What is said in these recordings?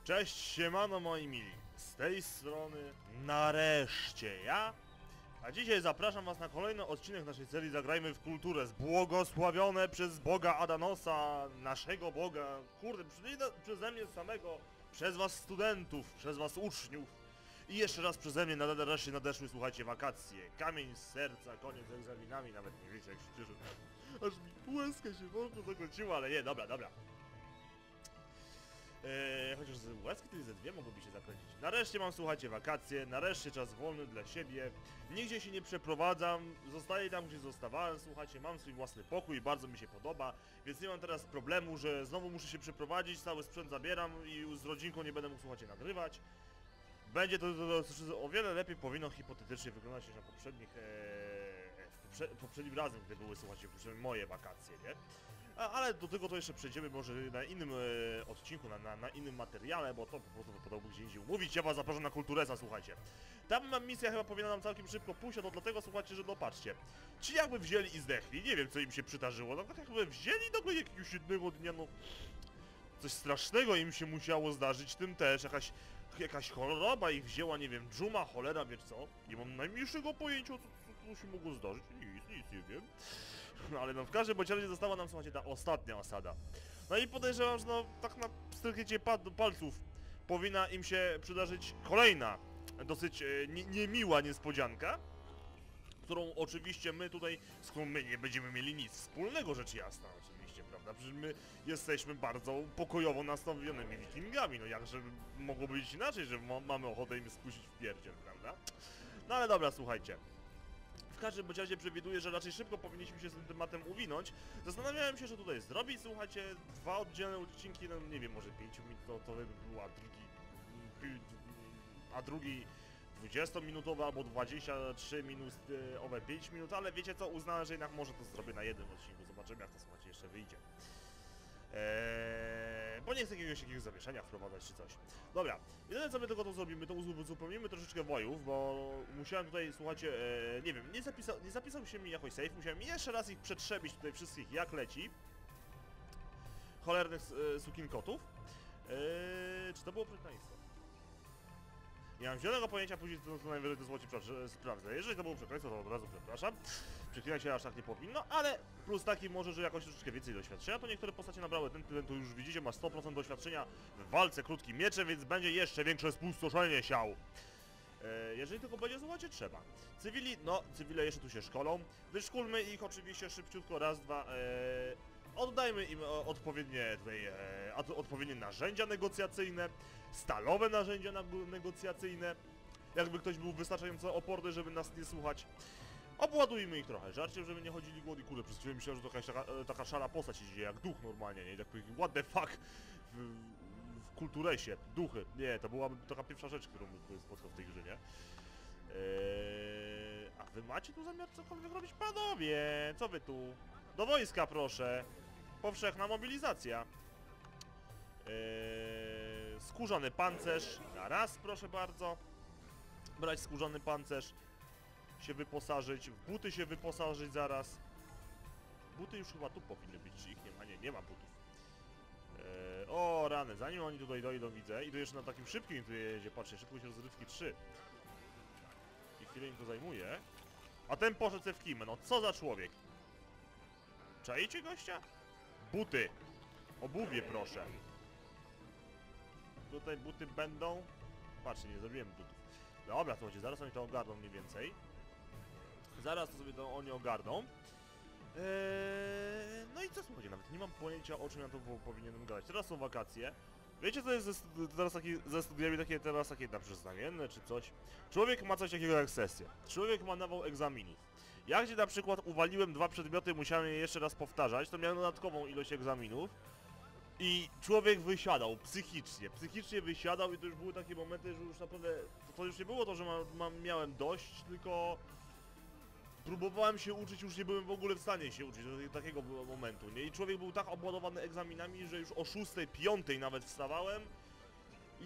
Cześć, siemano moi mili, z tej strony nareszcie ja, a dzisiaj zapraszam was na kolejny odcinek naszej serii Zagrajmy w kulturę, zbłogosławione przez Boga Adanosa, naszego Boga, kurde, przeze mnie samego, przez was studentów, przez was uczniów i jeszcze raz przeze mnie nareszcie nadeszły, słuchajcie, wakacje, kamień z serca, koniec z egzaminami, nawet nie wiecie jak się cieszę, aż mi łezka się w oko zakręciła, ale nie, dobra. Chociaż z łezki to ze dwie mogłyby się zakręcić. Nareszcie mam, słuchajcie, wakacje, nareszcie czas wolny dla siebie. Nigdzie się nie przeprowadzam, zostaję tam, gdzie zostawałem, słuchajcie, mam swój własny pokój, bardzo mi się podoba, więc nie mam teraz problemu, że znowu muszę się przeprowadzić, cały sprzęt zabieram i z rodzinką nie będę mógł, słuchajcie, nagrywać. Będzie to o wiele lepiej powinno hipotetycznie wyglądać niż na poprzednim razem, gdy były, słuchajcie, moje wakacje, nie? Ale do tego to jeszcze przejdziemy może na innym odcinku, na innym materiale, bo to po prostu wypadałoby gdzie indziej umówić. Ja was zapraszam na Kulturesa, słuchajcie. Tam misja chyba powinna nam całkiem szybko pójść, a to dlatego, słuchajcie, że no patrzcie. Ci jakby wzięli i zdechli, nie wiem co im się przydarzyło, no tak jakby wzięli nagle jakiegoś jednego dnia, no... Coś strasznego im się musiało zdarzyć, tym też jakaś choroba ich wzięła, nie wiem, dżuma, cholera, wiesz co? Nie mam najmniejszego pojęcia, co się mogło zdarzyć, nic nie wiem. No ale no w każdym bądź razie została nam, słuchajcie, ta ostatnia osada. No i podejrzewam, że no tak na stryknięcie palców powinna im się przydarzyć kolejna, dosyć niemiła niespodzianka, którą oczywiście z którą my nie będziemy mieli nic wspólnego, rzecz jasna oczywiście, prawda? Przecież my jesteśmy bardzo pokojowo nastawionymi wikingami, no jakże mogło być inaczej, że mamy ochotę im spuścić w pierdziel, prawda? No ale dobra, słuchajcie. W każdym razie przewiduję, że raczej szybko powinniśmy się z tym tematem uwinąć. Zastanawiałem się, że tutaj zrobić, słuchajcie, dwa oddzielne odcinki, no nie wiem, może 5 minut, to by była drugi 20-minutowy albo 23 minut, owe 5 minut, ale wiecie co, uznałem, że jednak może to zrobię na jednym odcinku, zobaczymy jak to, słuchajcie, jeszcze wyjdzie. Bo nie chcę jakiegoś zawieszenia wprowadzać czy coś. Dobra, jedyne co my tylko to zrobimy, to uzupełnimy troszeczkę wojów, bo musiałem tutaj, słuchajcie, nie wiem, nie zapisał się mi jakoś save, musiałem jeszcze raz ich przetrzebić tutaj wszystkich jak leci. Cholernych sukinkotów. Czy to było przekleństwo? Nie mam zielonego pojęcia, później to najwyżej to złocie sprawdzę. Jeżeli to było przekleństwo, to od razu przepraszam. Przeklinać się aż tak nie powinno, ale plus taki może, że jakoś troszeczkę więcej doświadczenia, to niektóre postacie nabrały ten tu już widzicie, ma 100% doświadczenia w walce krótkim mieczem, więc będzie jeszcze większe spustoszenie siał. Jeżeli tylko będzie, słuchajcie, trzeba. Cywili, no, cywile jeszcze tu się szkolą. Wyszkolmy ich oczywiście szybciutko, raz, dwa, oddajmy im odpowiednie narzędzia negocjacyjne, stalowe narzędzia negocjacyjne, jakby ktoś był wystarczająco oporny, żeby nas nie słuchać. Obładujmy ich trochę żarciem, żeby nie chodzili głodni. Kurde, przez chwilę myślałem, że to jakaś taka szara postać idzie, jak duch normalnie, nie? Tak, what the fuck? W Kulturesie, duchy. Nie, to byłaby taka pierwsza rzecz, którą bym spotkał w tej grze, nie? A wy macie tu zamiar cokolwiek robić? Panowie, co wy tu? Do wojska, proszę. Powszechna mobilizacja. Skórzany pancerz. Na raz, proszę bardzo. Brać skórzany pancerz. Się wyposażyć. W buty się wyposażyć zaraz. Buty już chyba tu powinny być, czy ich nie ma? Nie ma butów. O, rany. Zanim oni tutaj dojdą, widzę. I to jeszcze na takim szybkim tu jedzie. Patrzcie, szybkość rozrywki 3. I chwilę im to zajmuje. A ten poszedł se w kimę. No co za człowiek. Czajcie gościa? Buty. Obuwie, proszę. Tutaj buty będą. Patrzcie, nie zrobiłem butów. Dobra, słuchajcie, zaraz oni to ogarną mniej więcej. Zaraz to sobie to oni ogarną. No i co, słuchajcie, nawet nie mam pojęcia, o czym ja to powinienem gadać. Teraz są wakacje. Wiecie, co jest teraz ze studiami teraz takie na przyznamienne czy coś? Człowiek ma coś takiego jak sesja. Człowiek ma nawał egzaminów. Ja gdzie na przykład uwaliłem 2 przedmioty, musiałem je jeszcze raz powtarzać, to miałem dodatkową ilość egzaminów. I człowiek wysiadał, psychicznie wysiadał i to już były takie momenty, że już naprawdę, to już nie było to, że miałem dość, tylko próbowałem się uczyć, już nie byłem w ogóle w stanie się uczyć do takiego momentu, nie? I człowiek był tak obładowany egzaminami, że już o 6, 5 nawet wstawałem i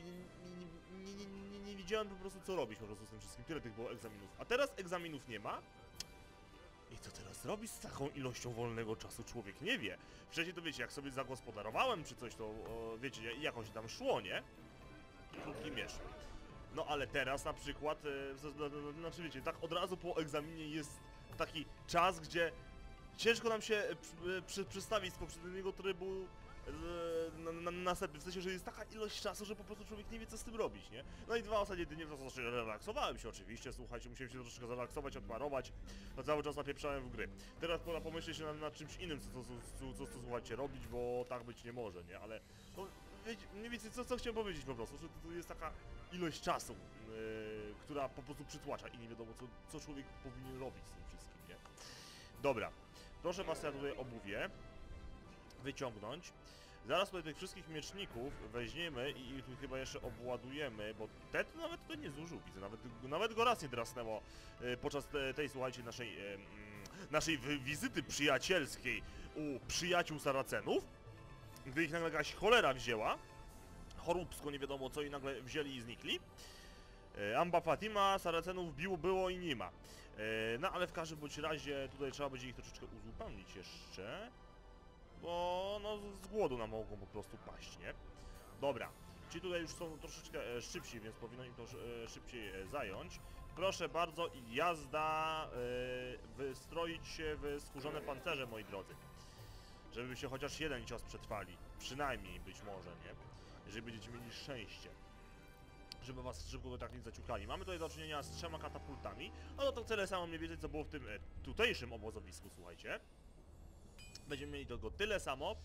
nie wiedziałem po prostu co robić po prostu z tym wszystkim, tyle tych było egzaminów. A teraz egzaminów nie ma. I co teraz robić z taką ilością wolnego czasu, człowiek nie wie. Wcześniej to wiecie, jak sobie zagospodarowałem czy coś, to wiecie, jakoś tam szło, nie? Krótki miecz. No ale teraz na przykład, znaczy wiecie, tak od razu po egzaminie jest taki czas, gdzie ciężko nam się przestawić z poprzedniego trybu na następny, w sensie, że jest taka ilość czasu, że po prostu człowiek nie wie, co z tym robić, nie? No i 2 ostatnie dni, to znaczy relaksowałem się oczywiście, słuchajcie, musiałem się troszeczkę zrelaksować, odparować, no cały czas napieprzałem w gry. Teraz pora pomyśleć nad czymś innym, co słuchajcie, robić, bo tak być nie może, nie? Ale, no, wiecie, mniej więcej co chciałem powiedzieć po prostu, że to jest taka ilość czasu, która po prostu przytłacza i nie wiadomo, co człowiek powinien robić z tym wszystkim, nie? Dobra, proszę was, ja tutaj obuwię wyciągnąć. Zaraz tutaj tych wszystkich mieczników weźmiemy i ich tu chyba jeszcze obładujemy, bo te to nawet to nie zużył, widzę, nawet go raz nie drasnęło podczas tej, słuchajcie, naszej wizyty przyjacielskiej u przyjaciół Saracenów, gdy ich nagle jakaś cholera wzięła, choróbsko, nie wiadomo co, i nagle wzięli i znikli. Amba Fatima, Saracenów było i nie ma. No ale w każdym bądź razie tutaj trzeba będzie ich troszeczkę uzupełnić jeszcze, bo no z głodu nam mogą po prostu paść, nie? Dobra, ci tutaj już są troszeczkę szybsi, więc powinno im to szybciej zająć. Proszę bardzo, i jazda, wystroić się w skórzone pancerze, moi drodzy. Żeby się chociaż jeden cios przetrwali, przynajmniej być może, nie? Jeżeli będziecie mieli szczęście, żeby was szybko do tak nie zaciukali. Mamy tutaj do czynienia z 3 katapultami, no to tyle samo mniej więcej, co było w tym tutejszym obozowisku, słuchajcie. Będziemy mieli tego tyle samo.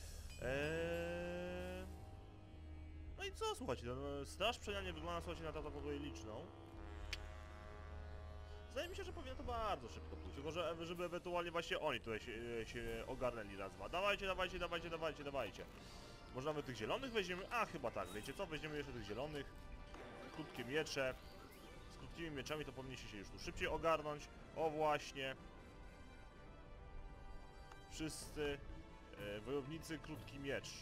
No i co, słuchajcie, no, straż przenianie wygląda, słuchajcie, na taką tutaj liczną. Wydaje mi się, że powinno to bardzo szybko pójść, tylko żeby ewentualnie właśnie oni tutaj się ogarnęli raz, dwa. Dawajcie. Może nawet tych zielonych weźmiemy? A, chyba tak, wiecie co? Weźmiemy jeszcze tych zielonych. Krótkie miecze. Z krótkimi mieczami to powinniście się już tu szybciej ogarnąć. O właśnie. Wszyscy wojownicy, krótki miecz.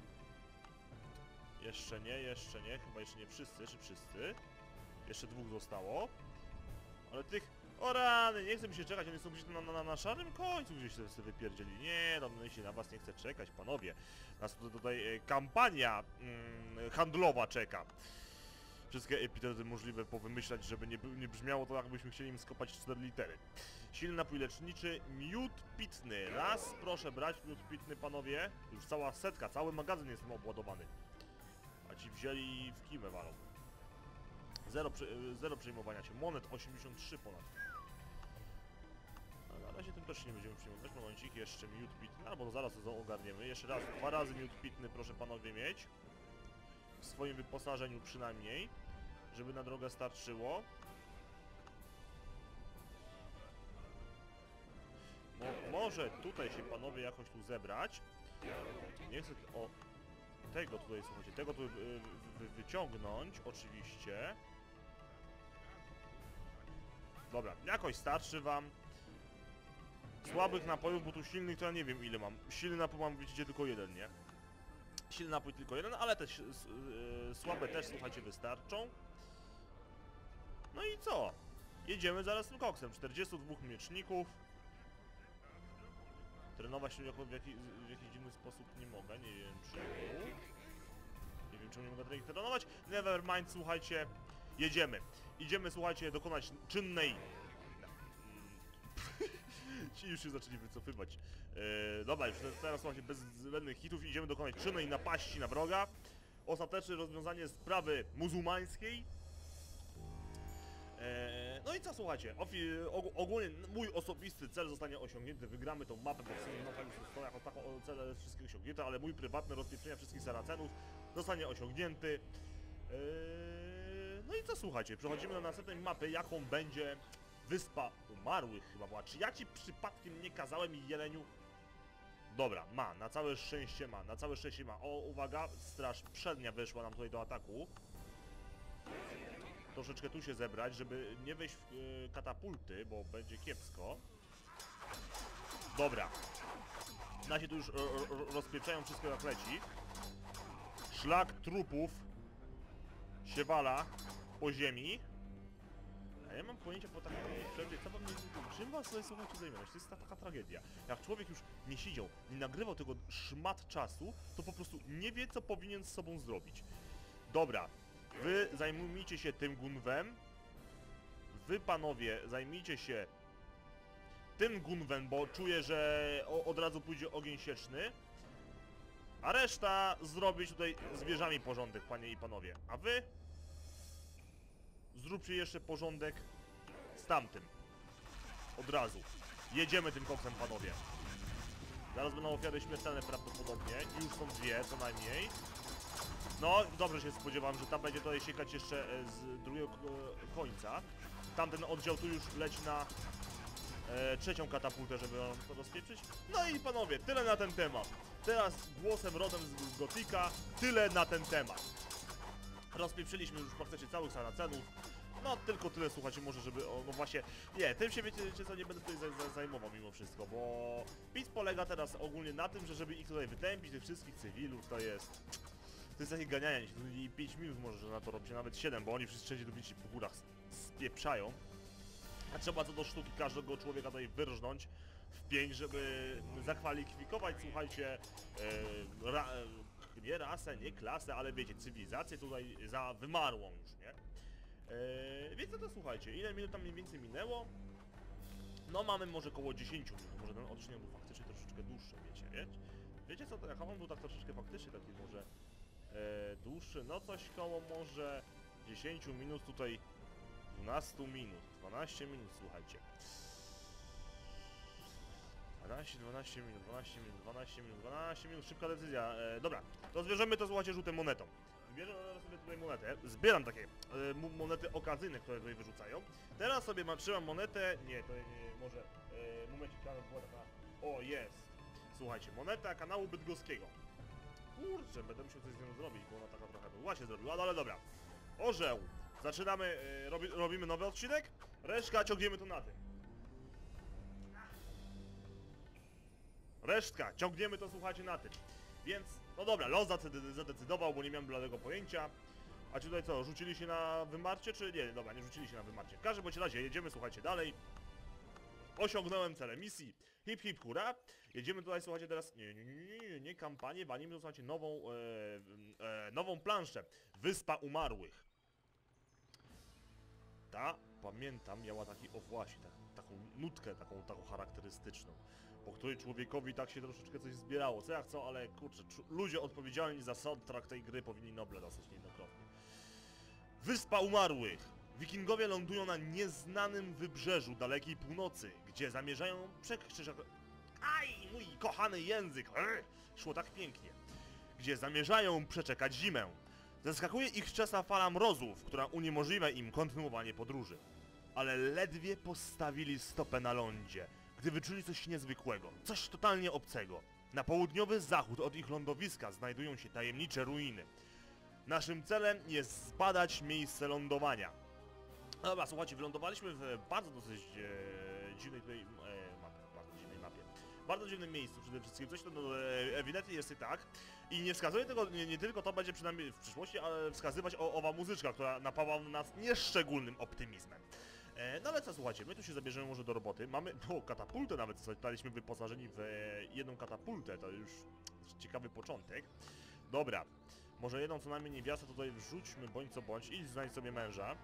Jeszcze nie, chyba jeszcze nie wszyscy, czy wszyscy? Jeszcze 2 zostało. Ale tych... O rany, nie chcę mi się czekać, oni są gdzieś na szarym końcu gdzieś sobie wypierdzieli. Nie, no się na was nie chcę czekać, panowie. Nas tutaj kampania handlowa czeka. Wszystkie epitety możliwe powymyślać, żeby nie brzmiało to, jakbyśmy chcieli im skopać 4 litery. Silny napój leczniczy, miód pitny. Raz, proszę brać miód pitny, panowie. Już cała setka, cały magazyn jest obładowany. A ci wzięli w kimę walą. Zero przejmowania się. Monet 83 ponad. A na razie tym też się nie będziemy przejmować. Momencik, jeszcze miód pitny, albo zaraz to ogarniemy. Jeszcze raz, 2 razy miód pitny, proszę panowie mieć. W swoim wyposażeniu przynajmniej, żeby na drogę starczyło. Może tutaj się panowie jakoś tu zebrać. Nie chcę tego tutaj, słuchajcie, tego tu wyciągnąć, oczywiście. Dobra, jakoś starczy wam. Słabych napojów, bo tu silnych to ja nie wiem ile mam. Silny napój mam, widzicie, tylko jeden, nie? Silny napój tylko jeden, ale też słabe też, słuchajcie, wystarczą. No i co? Jedziemy zaraz tym koksem. 42 mieczników. Trenować się w jakiś dziwny sposób nie mogę, nie wiem czemu. Nie wiem czemu nie mogę trenować. Nevermind, słuchajcie, jedziemy. Idziemy, słuchajcie, dokonać czynnej... Ci już się zaczęli wycofywać. Dobra, już teraz słuchajcie, bez zbędnych hitów idziemy dokonać czynnej napaści na wroga. Ostateczne rozwiązanie sprawy muzułmańskiej. No i co, słuchajcie, ogólnie mój osobisty cel zostanie osiągnięty, wygramy tą mapę, bo w sumie mapa już została jako taką cel wszystkich osiągnięta, ale mój prywatny rozpieprzenia wszystkich Saracenów zostanie osiągnięty. No i co, słuchajcie, przechodzimy do następnej mapy, jaką będzie Wyspa Umarłych chyba była. Czy ja ci przypadkiem nie kazałem, jeleniu? Dobra, na całe szczęście ma. O, uwaga, straż przednia wyszła nam tutaj do ataku. Troszeczkę tu się zebrać, żeby nie wejść w katapulty, bo będzie kiepsko. Dobra. Nasi tu już rozpieprzają wszystko jak leci. Szlak trupów się wala po ziemi. ja mam pojęcia po takiej przerwie, co wam czym was sobie słuchajcie zajmować, to jest taka tragedia. Jak człowiek już nie siedział, nie nagrywał tego szmat czasu, to po prostu nie wie, co powinien z sobą zrobić. Dobra, wy zajmujcie się tym Gunwem, wy panowie zajmijcie się tym Gunwem, bo czuję, że od razu pójdzie ogień sieczny. A reszta zrobić tutaj z wieżami porządek, panie i panowie. A wy zróbcie jeszcze porządek z tamtym. Od razu. Jedziemy tym koksem, panowie. Zaraz będą ofiary śmiertelne prawdopodobnie. I już są dwie, co najmniej. No, dobrze się spodziewam, że ta będzie tutaj siekać jeszcze z drugiego końca. Tamten oddział tu już leci na trzecią katapultę, żeby to rozpieprzyć. No i panowie, tyle na ten temat. Teraz głosem rodem z Gotika, tyle na ten temat. Rozpieprzyliśmy już praktycznie całych Saracenów. No tylko tyle, słuchajcie, może żeby, no właśnie, nie, tym się wiecie co, nie będę tutaj zajmował mimo wszystko, bo PiS polega teraz ogólnie na tym, że żeby ich tutaj wytępić, tych wszystkich cywilów, to jest takie ganianie się, i 5 minut może że na to robić, nawet 7, bo oni wszyscy do widzicie po górach spieprzają. A trzeba co do sztuki każdego człowieka tutaj wyrżnąć w pięć, żeby zakwalifikować, słuchajcie, nie rasę, nie klasę, ale wiecie, cywilizację tutaj za wymarłą już, nie? Więc no to słuchajcie, ile minut tam mniej więcej minęło? No mamy może około 10 minut, może ten odcinek był faktycznie troszeczkę dłuższy, wiecie? Wiecie co, jak on był tak troszeczkę faktycznie taki może dłuższy, no coś koło może 10 minut tutaj, 12 minut, 12 minut, słuchajcie. 12 minut, 12 minut, 12 minut, 12 minut, szybka decyzja. Dobra, to zbierzemy to, słuchajcie, żółtą monetą. Zbierzę sobie tutaj monetę, zbieram takie monety okazyjne, które tutaj wyrzucają. Teraz sobie trzymam monetę, nie, to nie, może, momencik, była taka, o jest. Słuchajcie, moneta kanału bydgoskiego. Kurczę, będę musiał coś z nią zrobić, bo ona taka trochę była się zrobiła, no ale dobra. Orzeł, zaczynamy, robimy nowy odcinek, resztka ciągniemy to na tym. Resztka, ciągniemy to, słuchajcie, na tym. Więc, no dobra, los zadecydował, bo nie miałem bladego pojęcia. A czy tutaj co, rzucili się na wymarcie, czy nie? Dobra, nie rzucili się na wymarcie. W każdym bądź razie jedziemy, słuchajcie, dalej. Osiągnąłem cele misji. Hip hip hura. Jedziemy tutaj, słuchajcie, teraz, nie kampanię, walimy, słuchajcie, nową planszę. Wyspa Umarłych. Ta, pamiętam, miała taki, o właśnie, taką nutkę, taką charakterystyczną, po której człowiekowi tak się troszeczkę coś zbierało, co jak co, ale kurczę, ludzie odpowiedzialni za soundtrack tej gry powinni Noble dostać niejednokrotnie. Wyspa Umarłych. Wikingowie lądują na nieznanym wybrzeżu dalekiej północy, gdzie zamierzają Aj, mój kochany język! Szło tak pięknie. Gdzie zamierzają przeczekać zimę. Zaskakuje ich wczesna fala mrozów, która uniemożliwia im kontynuowanie podróży. Ale ledwie postawili stopę na lądzie, gdy wyczuli coś niezwykłego, coś totalnie obcego. Na południowy zachód od ich lądowiska znajdują się tajemnicze ruiny. Naszym celem jest zbadać miejsce lądowania. Dobra, słuchajcie, wylądowaliśmy w bardzo dosyć dziwnej tutaj mapie. Bardzo dziwnym miejscu przede wszystkim, coś to ewidentnie jest i tak. I nie wskazuje tego, nie tylko to będzie przynajmniej w przyszłości, ale wskazywać owa muzyczka, która napawa nas nieszczególnym optymizmem. No ale co, słuchajcie, my tu się zabierzemy może do roboty. Mamy katapultę nawet, zostaliśmy wyposażeni w jedną katapultę, to już ciekawy początek. Dobra, może jedną co najmniej niewiastę tutaj wrzućmy, bądź co bądź, i znajdź sobie męża.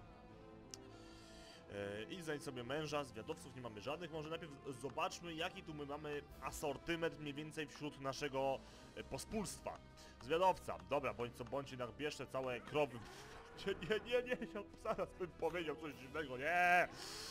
Zwiadowców nie mamy żadnych, może najpierw zobaczmy jaki tu my mamy asortyment mniej więcej wśród naszego pospólstwa. Zwiadowca, dobra, bądź co bądź, jednak bierz te całe krowy. Nie, zaraz bym powiedział coś dziwnego, nie,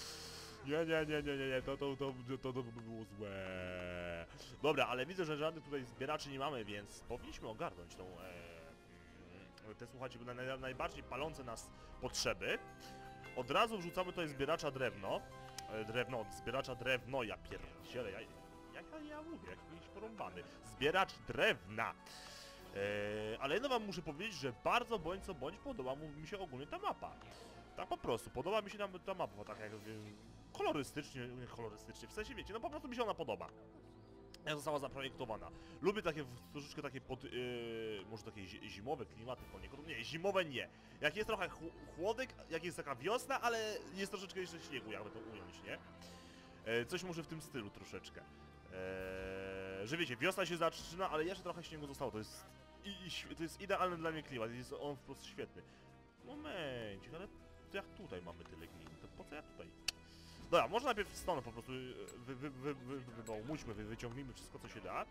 to by było złe. Dobra, ale widzę, że żadnych tutaj zbieraczy nie mamy, więc powinniśmy ogarnąć tą, te, słuchajcie, najbardziej palące nas potrzeby. Od razu wrzucamy tutaj zbieracza zbieracza drewno, ja pierdzielę, ja mówię, jakiś porąbany. Zbieracz drewna. Ale jedno wam muszę powiedzieć, że bardzo bądź co bądź podoba mi się ogólnie ta mapa. Tak po prostu, podoba mi się ta mapa, tak jak kolorystycznie, w sensie wiecie, no po prostu mi się ona podoba. jak została zaprojektowana. Lubię takie, troszeczkę takie może takie zimowe klimaty poniekąd. Nie, zimowe nie. Jak jest trochę chłodek, jak jest taka wiosna, ale jest troszeczkę jeszcze śniegu, jakby to ująć, nie? Coś może w tym stylu troszeczkę. Że wiecie, wiosna się zaczyna, ale jeszcze trochę śniegu zostało. To jest, to jest idealny dla mnie klimat, jest on po prostu świetny. Momencik, ale jak tutaj mamy tyle gmin, to po co ja tutaj? Dobra, może najpierw stąd po prostu wyciągnijmy wszystko, co się da.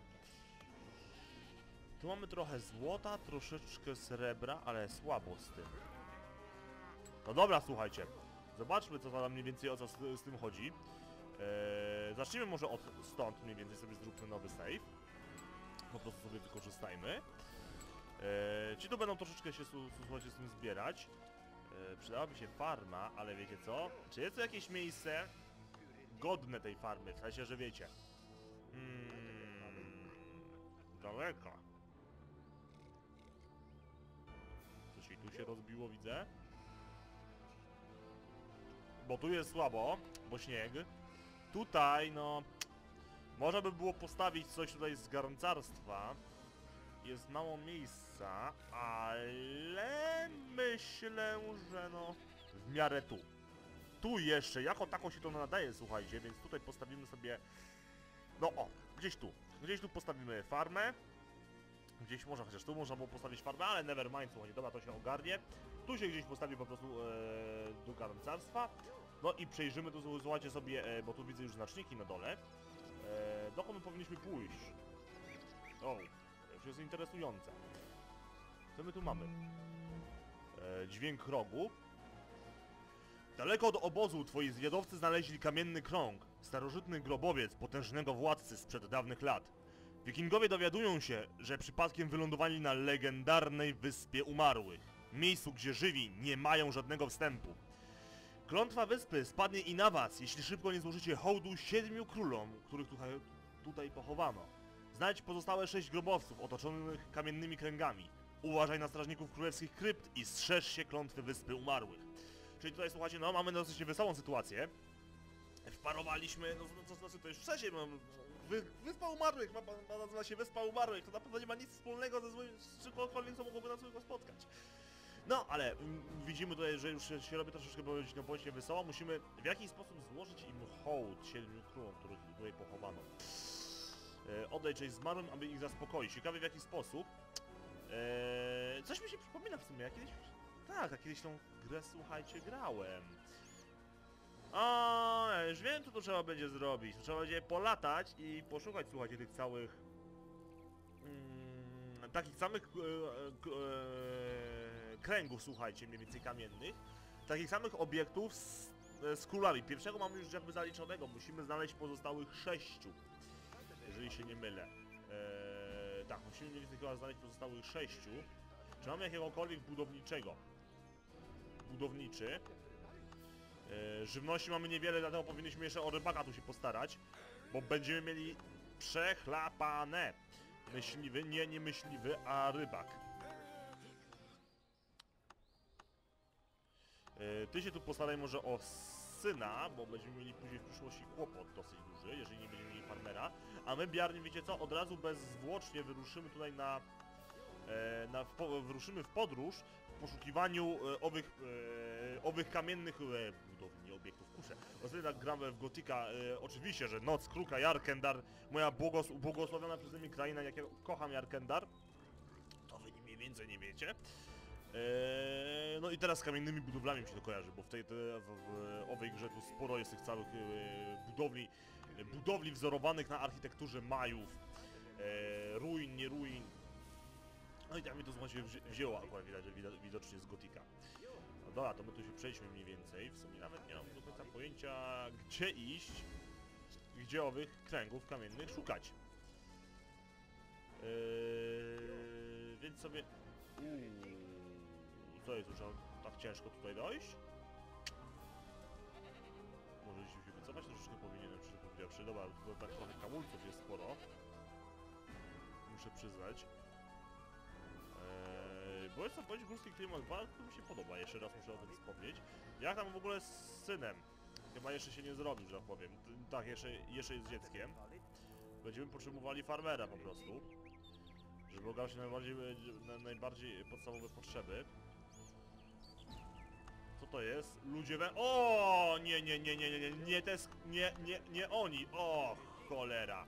Tu mamy trochę złota, troszeczkę srebra, ale słabo z tym. No dobra, słuchajcie. Zobaczmy, co tam mniej więcej o co z tym chodzi. Zacznijmy może od stąd, mniej więcej sobie zróbmy nowy save. Po prostu sobie wykorzystajmy. Ci tu będą troszeczkę się, słuchajcie, z tym zbierać. Przydałaby się farma, ale wiecie co? Czy jest tu jakieś miejsce godne tej farmy? W sensie, że wiecie. Daleko. Coś i tu się rozbiło, widzę. Bo tu jest słabo, bo śnieg. Tutaj, no... Można by było postawić coś tutaj z garncarstwa. Jest mało miejsca, ale myślę, że no... W miarę tu. Tu jeszcze, jako tako się to nadaje, słuchajcie, więc tutaj postawimy sobie... No o, gdzieś tu. Gdzieś tu postawimy farmę. Gdzieś może, chociaż tu można było postawić farmę, ale nevermind, słuchajcie, dobra, to się ogarnie. Tu się gdzieś postawi po prostu do garncarstwa. No i przejrzymy tu, słuchajcie sobie, bo tu widzę już znaczniki na dole. Dokąd powinniśmy pójść? O, to już jest interesujące. Co my tu mamy? Dźwięk rogu. Daleko od obozu twoi zwiadowcy znaleźli kamienny krąg, starożytny grobowiec potężnego władcy sprzed dawnych lat. Wikingowie dowiadują się, że przypadkiem wylądowali na legendarnej Wyspie Umarłych, miejscu, gdzie żywi nie mają żadnego wstępu. Klątwa wyspy spadnie i na was, jeśli szybko nie złożycie hołdu 7 królom, których tutaj pochowano. Znajdź pozostałe 6 grobowców otoczonych kamiennymi kręgami. Uważaj na strażników królewskich krypt i strzeż się klątwy Wyspy Umarłych. Czyli tutaj, słuchajcie, no mamy dosyć wesołą sytuację. Wparowaliśmy, no co znaczy to już wcześniej, no, Wyspa Umarłych, nazywa się Wyspa Umarłych, to na pewno nie ma nic wspólnego z czymkolwiek, co mogłoby nas złego spotkać. No, ale widzimy tutaj, że już się robi troszeczkę bądź wesoło. Musimy w jakiś sposób złożyć im hołd 7 królom, których tutaj pochowano. Oddaj cześć zmarłym, aby ich zaspokoić. Ciekawe w jaki sposób. Coś mi się przypomina w sumie, ja kiedyś... Tak, a kiedyś tą grę, słuchajcie, grałem. O, ja już wiem, co tu trzeba będzie zrobić. Trzeba będzie polatać i poszukać, słuchajcie, tych całych... takich samych kręgów, słuchajcie, mniej więcej kamiennych. Takich samych obiektów z królami. Pierwszego mamy już jakby zaliczonego. Musimy znaleźć pozostałych 6. Jeżeli się nie mylę. Tak, musimy mniej więcej chyba znaleźć pozostałych 6. Czy mamy jakiegokolwiek budowniczego? Budowniczy. Żywności mamy niewiele, dlatego powinniśmy jeszcze o rybaka tu się postarać. Bo będziemy mieli przechlapane. Myśliwy, nie myśliwy, a rybak. Ty się tu postaraj może o syna, bo będziemy mieli później w przyszłości kłopot dosyć duży, jeżeli nie będziemy mieli farmera. A my, Bjarni, wiecie co, od razu bezzwłocznie wyruszymy tutaj wyruszymy w podróż w poszukiwaniu owych kamiennych budowli, obiektów, kurczę. Ostatnio tak gramy w Gotika, oczywiście, że Noc Kruka, Jarkendar, moja błogosławiona przeze mnie kraina, jak ja kocham Jarkendar. To wy mniej więcej nie wiecie. No i teraz z kamiennymi budowlami mi się to kojarzy, bo w owej grze tu sporo jest tych całych budowli wzorowanych na architekturze Majów, ruin, nie ruin. No i tak mi to słuchajcie wzięło akurat widocznie z Gotika. No dobra, to my tu się przejdźmy mniej więcej. W sumie nawet nie mam do końca pojęcia, gdzie iść, gdzie owych kręgów kamiennych szukać. Więc sobie... Co jest, trzeba tak ciężko tutaj dojść? Może się wycofać, troszeczkę powinienem, szczerze powiedziawszy. Dobra, tak trochę kamulców jest sporo. Muszę przyznać. Bo jest to bądź górski klimat walki, mi się podoba, jeszcze raz muszę o tym wspomnieć. Jak tam w ogóle z synem? Chyba jeszcze się nie zrobił, że tak powiem. Tak, jeszcze jest dzieckiem. Będziemy potrzebowali farmera po prostu. Żeby ogarnąć najbardziej podstawowe potrzeby. Co to jest? Ludzie we... O, nie, nie oni. O, cholera.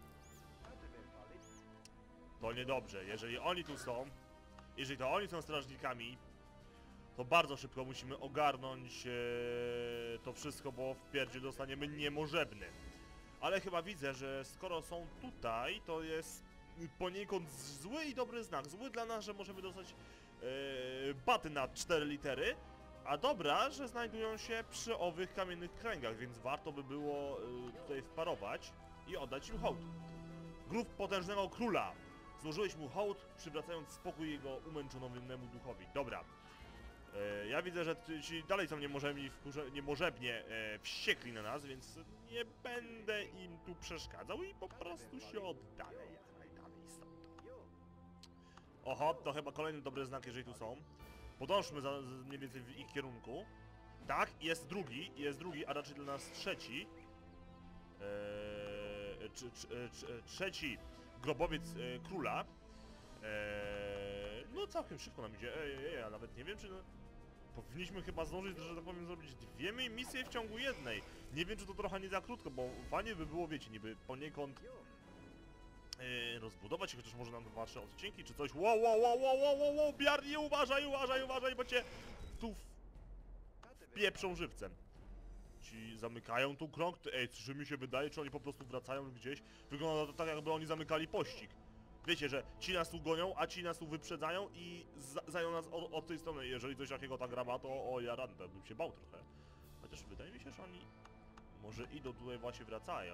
To niedobrze. Jeżeli oni tu są, jeżeli to oni są strażnikami, to bardzo szybko musimy ogarnąć to wszystko, bo w pierdziel dostaniemy niemożebny. Ale chyba widzę, że skoro są tutaj, to jest poniekąd zły i dobry znak. Zły dla nas, że możemy dostać baty na 4 litery, a dobra, że znajdują się przy owych kamiennych kręgach, więc warto by było tutaj wparować i oddać im hołd. Grób potężnego króla. Złożyłeś mu hołd, przywracając spokój jego umęczonemu duchowi. Dobra. Ja widzę, że ci dalej są niemożebnie wściekli na nas, więc nie będę im tu przeszkadzał i po prostu się oddalę jak najdalej stąd. Oho, to chyba kolejny dobry znak, jeżeli tu są. Podążmy mniej więcej w ich kierunku. Tak, jest drugi, a raczej dla nas trzeci. Trzeci grobowiec króla. No całkiem szybko nam idzie. Ja nawet nie wiem, czy... Powinniśmy chyba zdążyć, że tak powiem, zrobić 2 misje w ciągu jednej. Nie wiem, czy to trochę nie za krótko, bo fajnie by było, wiecie, niby poniekąd rozbudować się, chociaż może na 2-3 odcinki, czy coś. Wow, Bjarni, uważaj, bo cię tu wpieprzą żywcem. Ci zamykają tu krąg. Ej, czy mi się wydaje, czy oni po prostu wracają gdzieś? Wygląda to tak, jakby oni zamykali pościg. Wiecie, że ci nas tu gonią, a ci nas tu wyprzedzają i zajął nas od tej strony. Jeżeli coś takiego ta gra ma, to o jaranda, bym się bał trochę. Chociaż wydaje mi się, że oni może idą tutaj, właśnie wracają.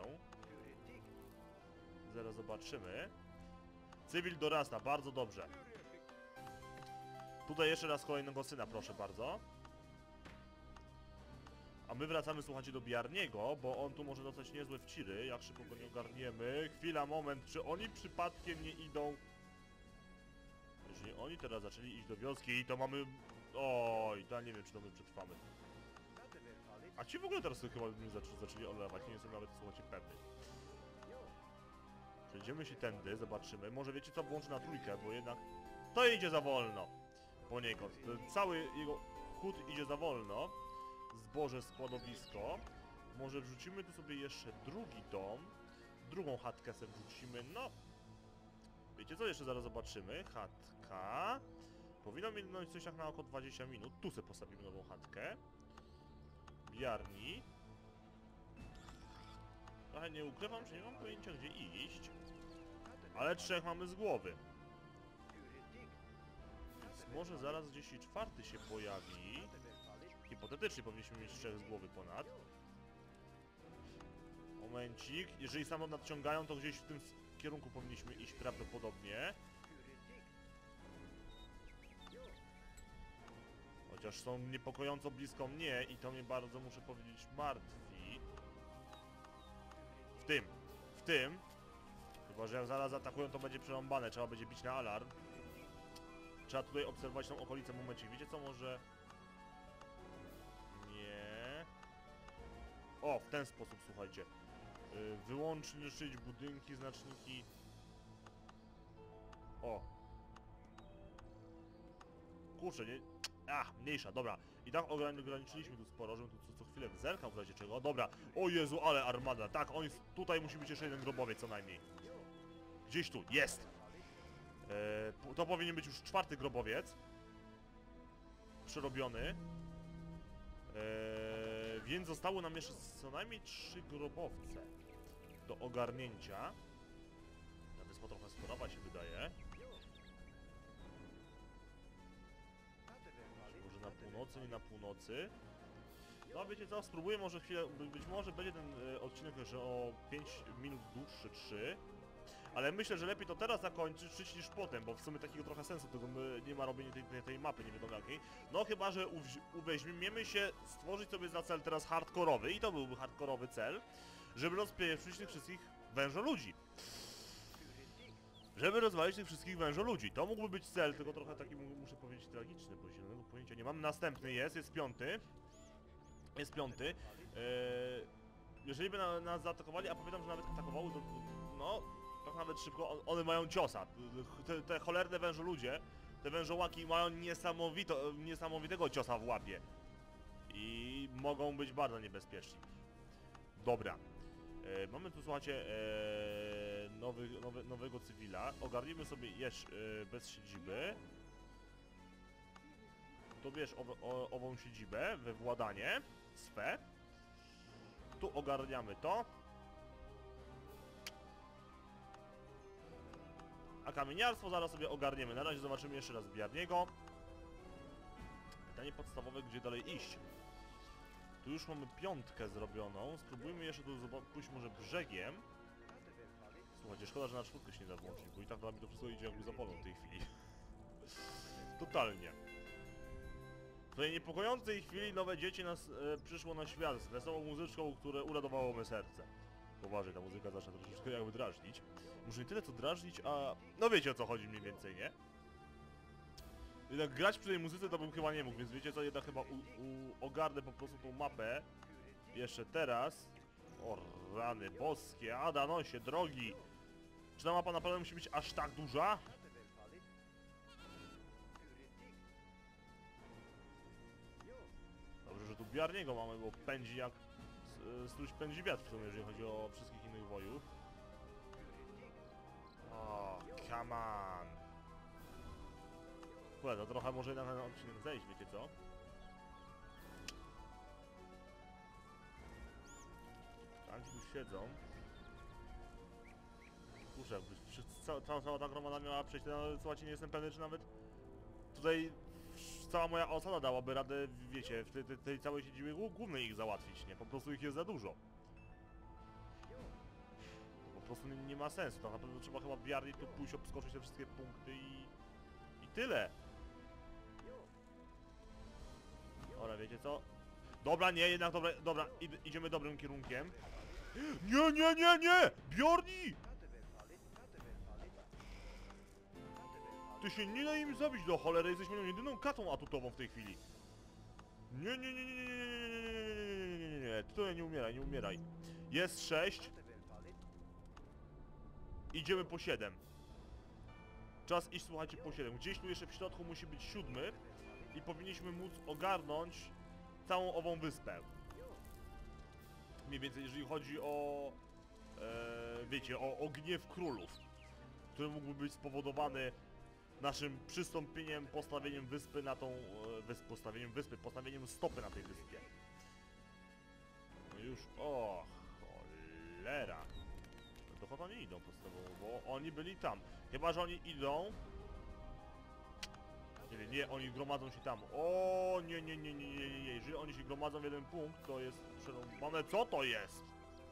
Zaraz zobaczymy. Cywil dorasta, bardzo dobrze. Tutaj jeszcze raz kolejnego syna, proszę bardzo. A my wracamy, słuchajcie, do Bjarniego, bo on tu może dostać niezłe wciry, jak szybko go nie ogarniemy. Chwila, moment, czy oni przypadkiem nie idą... Jeżeli oni teraz zaczęli iść do wioski, to mamy... Oj, to nie wiem, czy to my przetrwamy. A ci w ogóle teraz chyba zaczęli olewać, nie jestem nawet, słuchajcie, pewny. Przejdziemy się tędy, zobaczymy. Może wiecie co, włączę na trójkę, bo jednak... To idzie za wolno. Poniekąd. Cały jego chód idzie za wolno. Zboże, składowisko. Może wrzucimy tu sobie jeszcze drugi dom. Drugą chatkę sobie wrzucimy, no... Wiecie co, jeszcze zaraz zobaczymy. Chatka. Powinno minąć coś jak na około 20 minut. Tu sobie postawimy nową chatkę. Bjarni. Trochę nie ukrywam, że nie mam pojęcia gdzie iść. Ale 3 mamy z głowy. Więc może zaraz gdzieś i 4 się pojawi. Hipotetycznie powinniśmy mieć 3 z głowy ponad. Momencik. Jeżeli samo nadciągają, to gdzieś w tym kierunku powinniśmy iść prawdopodobnie. Chociaż są niepokojąco blisko mnie i to mnie bardzo, muszę powiedzieć, martwi. W tym. Chyba, że jak zaraz atakują, to będzie przerąbane. Trzeba będzie bić na alarm. Trzeba tutaj obserwować tą okolicę. Momencik. Wiecie co, może... Nie. O, w ten sposób, słuchajcie. Wyłączyć budynki, znaczniki. O. Kurczę, nie... mniejsza, dobra. I tak ograniczyliśmy tu sporo, żebym tu co chwilę zerkał w razie czego. Dobra. O Jezu, ale armada. Tak, tutaj musi być jeszcze jeden grobowiec co najmniej. Gdzieś tu, jest! To powinien być już 4 grobowiec. Przerobiony. Więc zostało nam jeszcze co najmniej 3 grobowce do ogarnięcia. Ta wyspa trochę sporowa się wydaje. Może na północy, nie na północy. No wiecie co, spróbuję może chwilę, być może będzie ten odcinek jeszcze o 5 minut dłuższy, 3. Ale myślę, że lepiej to teraz zakończyć niż potem, bo w sumie takiego trochę sensu tego nie ma robienia tej mapy, nie wiadomo jakiej. No chyba, że uweźmiemy się stworzyć sobie za cel teraz hardkorowy i to byłby hardkorowy cel, żeby rozpieprzyć tych wszystkich wężoludzi. Żeby rozwalić tych wszystkich wężoludzi. To mógłby być cel, tylko trochę taki, muszę powiedzieć, tragiczny, bo zielonego pojęcia nie mam. Następny jest 5. Jest 5. Jeżeli by nas zaatakowali, a pamiętam, że nawet atakowały, to no... tak nawet szybko, one mają ciosa. Te cholerne wężoludzie, te wężołaki mają niesamowitego ciosa w łapie. I mogą być bardzo niebezpieczni. Dobra. Mamy tu, słuchajcie, nowego cywila. Ogarnijmy sobie jeszcze bez siedziby. To bierz ową siedzibę we władanie swe. Tu ogarniamy to. A kamieniarstwo zaraz sobie ogarniemy. Na razie zobaczymy jeszcze raz Bjarniego. Pytanie podstawowe, gdzie dalej iść. Tu już mamy 5 zrobioną. Spróbujmy jeszcze tu pójść może brzegiem. Słuchajcie, szkoda, że na 4 się nie da włączyć, bo i tak dla mnie to wszystko idzie jakby za polą w tej chwili. Totalnie. W tej niepokojącej chwili nowe dziecię przyszło na świat z wesołą muzyczką, które uradowało me serce. Poważnie, ta muzyka zaczyna troszeczkę jakby drażnić. Może nie tyle co drażnić, a... no wiecie o co chodzi mniej więcej, nie? Jednak grać przy tej muzyce to bym chyba nie mógł, więc wiecie co, jednak chyba ogarnę po prostu tą mapę. Jeszcze teraz. O rany boskie, Adanosie, drogi. Czy ta mapa naprawdę musi być aż tak duża? Dobrze, że tu Bjarniego mamy, bo pędzi jak... Struś pędzi wiatr w sumie, jeżeli chodzi o wszystkich innych wojów. O, come on. Kurde, to trochę może na ten odcinek zejść, wiecie co? Tam tu siedzą. Kurczę, jakby cała ta gromada miała przejść, no słuchajcie, nie jestem pewny, czy nawet tutaj cała moja osada dałaby radę, wiecie, w tej całej siedzibie głównej ich załatwić, nie? Po prostu ich jest za dużo. Po prostu nie ma sensu, tak naprawdę trzeba chyba Bjarni tu pójść, obskoczyć te wszystkie punkty i tyle. Dobra, wiecie co? Dobra, nie, jednak dobra, idziemy dobrym kierunkiem. Nie, nie, nie, nie! Bjarni! Ty się nie da im zabić do cholery, jesteśmy jedyną katą atutową w tej chwili. Nie, nie, nie, nie, nie, nie, nie, nie, nie, nie, ty tutaj nie umieraj, nie umieraj. Jest 6. Idziemy po 7. Czas iść, słuchajcie, po 7. Gdzieś tu jeszcze w środku musi być 7. I powinniśmy móc ogarnąć całą ową wyspę. Mniej więcej, jeżeli chodzi o... wiecie, o gniew królów, który mógłby być spowodowany naszym przystąpieniem, postawieniem wyspy na tą... postawieniem stopy na tej wyspie. No już... o cholera. No dokąd oni idą podstawowo, bo oni byli tam. Chyba że oni idą... Nie, nie, oni gromadzą się tam. O, nie, nie, nie, nie, nie, nie, jeżeli oni się gromadzą w jeden punkt, to jest przerąbane. Co to jest?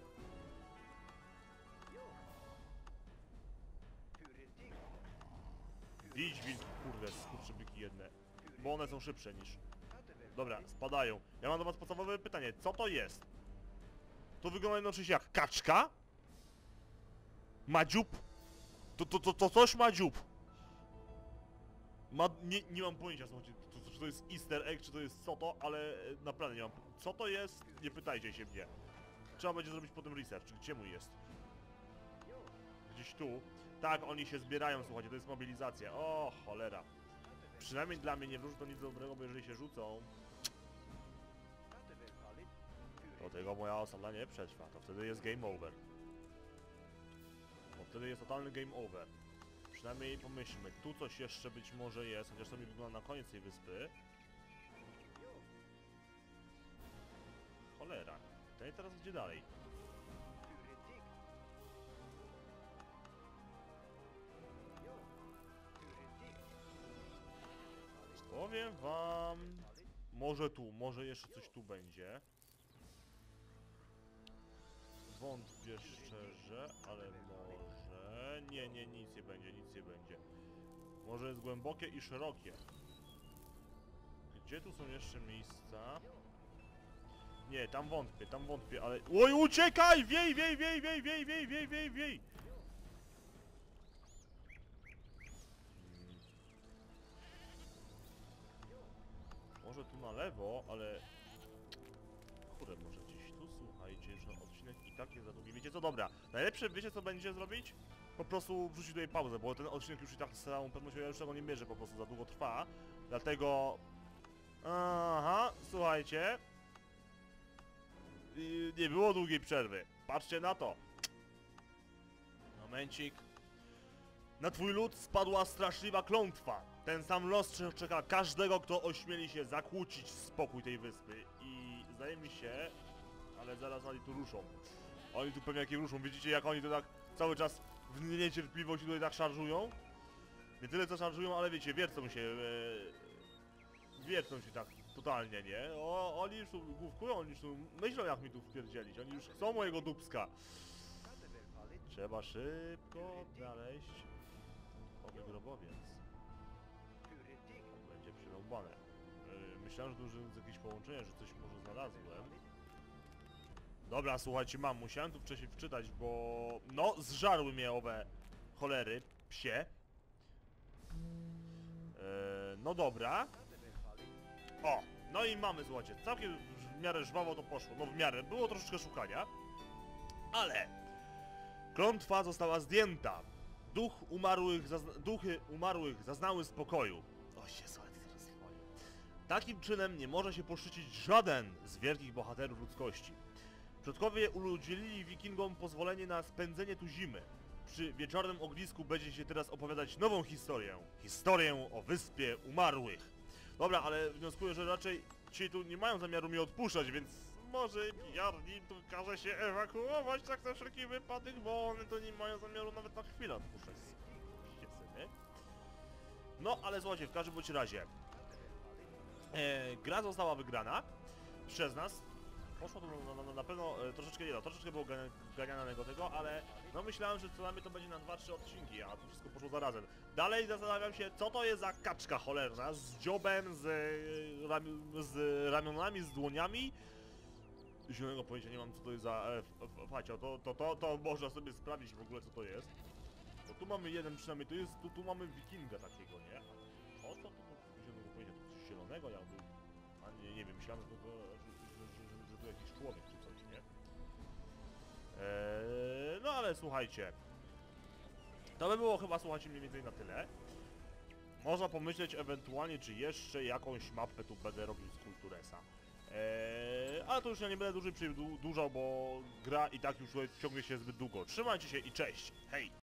Idź, wilki, kurde, skurczybyki jedne. Bo one są szybsze niż... Dobra, spadają. Ja mam do was podstawowe pytanie, co to jest? To wygląda jednocześnie jak kaczka? Ma dziób? To coś ma dziób. Nie mam pojęcia, słuchajcie, czy to jest easter egg, czy to jest co to, ale naprawdę nie mam. Co to jest? Nie pytajcie się mnie. Trzeba będzie zrobić potem research, gdzie mój jest? Gdzieś tu. Tak, oni się zbierają, słuchajcie, to jest mobilizacja. O, cholera. Przynajmniej dla mnie nie wróży to nic dobrego, bo jeżeli się rzucą... to tego moja osada nie przetrwa, to wtedy jest game over. Bo wtedy jest totalny game over. Przynajmniej pomyślmy, tu coś jeszcze być może jest, chociaż to mi wygląda na koniec tej wyspy. Cholera. To i teraz gdzie dalej? Powiem wam... może tu, może jeszcze coś tu będzie. Wątpię szczerze, ale może... Nie, nie, nic nie będzie, nic nie będzie. Może jest głębokie i szerokie. Gdzie tu są jeszcze miejsca? Nie, tam wątpię, ale... Oj, uciekaj! Wiej, wiej, wiej, wiej, wiej, wiej, wiej, wiej, wiej! Może tu na lewo, ale... kurde, może gdzieś tu, słuchajcie, że odcinek i tak jest za długi. Wiecie co, dobra. Najlepsze, wiecie co będzie zrobić? po prostu wrzucić tutaj pauzę, bo ten odcinek już i tak z całą pewnością ja już tego nie mierzę, po prostu za długo trwa. Dlatego... Aha, słuchajcie. Nie było długiej przerwy. Patrzcie na to. Momencik. Na twój lud spadła straszliwa klątwa. Ten sam los czeka każdego, kto ośmieli się zakłócić spokój tej wyspy. I zdaje mi się... Ale zaraz oni tu ruszą. Oni tu pewnie jakie ruszą. Widzicie, jak oni to tak cały czas w niecierpliwości tutaj tak szarżują? Nie tyle co szarżują, ale wiecie, wiercą się. Wiercą się tak totalnie, nie? Oni już tu główkują, oni już tu myślą, jak mi tu wpierdzielić. Oni już chcą mojego dupska. Trzeba szybko znaleźć owy grobowiec. Będzie przerąbane. Myślałem, że tu już jest jakieś połączenie, że coś może znalazłem. Dobra, słuchajcie, musiałem tu wcześniej wczytać, bo... No, zżarły mnie owe cholery, psie. No dobra. O, no i mamy, słuchajcie, całkiem w miarę żwawo to poszło. No w miarę, było troszeczkę szukania. Ale... Klątwa została zdjęta. Duchy umarłych zaznały spokoju. O Jezu, ale to teraz swoje. Takim czynem nie może się poszczycić żaden z wielkich bohaterów ludzkości. Przodkowie udzielili wikingom pozwolenie na spędzenie tu zimy. Przy wieczornym ognisku będzie się teraz opowiadać nową historię. Historię o Wyspie Umarłych. Dobra, ale wnioskuję, że raczej ci tu nie mają zamiaru mnie odpuszczać, więc może Jarni tu każe się ewakuować tak na wszelki wypadek, bo one to nie mają zamiaru nawet na chwilę odpuszczać. Nie? No, ale słuchajcie, w każdym bądź razie gra została wygrana przez nas. Poszło to na pewno troszeczkę nie, troszeczkę było ganianego tego, ale no myślałem, że co najmniej to będzie na 2-3 odcinki, a to wszystko poszło zarazem. Dalej zastanawiam się, co to jest za kaczka cholerna z dziobem, z ramionami, z dłoniami. Zielonego pojęcia nie mam, co to jest za facio, to można sobie sprawdzić w ogóle, co to jest. Bo tu mamy jeden przynajmniej, tu mamy wikinga takiego, nie? O co to zielonego pojęcia, to coś zielonego jakby. A nie wiem, myślałem, że to jakiś człowiek czy coś, nie? No ale słuchajcie. To by było chyba, słuchajcie, mniej więcej na tyle. Można pomyśleć ewentualnie, czy jeszcze jakąś mapę tu będę robił z Kulturesa. Ale to już ja nie będę dłużej przedłużał, bo gra i tak już ciągnie się zbyt długo. Trzymajcie się i cześć! Hej!